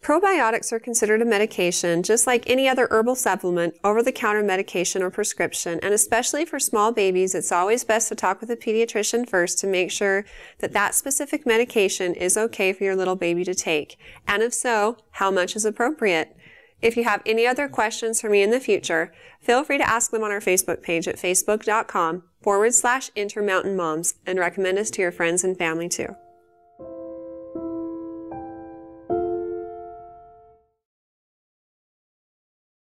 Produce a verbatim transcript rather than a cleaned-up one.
Probiotics are considered a medication just like any other herbal supplement, over-the-counter medication, or prescription, and especially for small babies, it's always best to talk with a pediatrician first to make sure that that specific medication is okay for your little baby to take, and if so, how much is appropriate. If you have any other questions for me in the future, feel free to ask them on our Facebook page at facebook.com forward slash Intermountain Moms and recommend us to your friends and family too.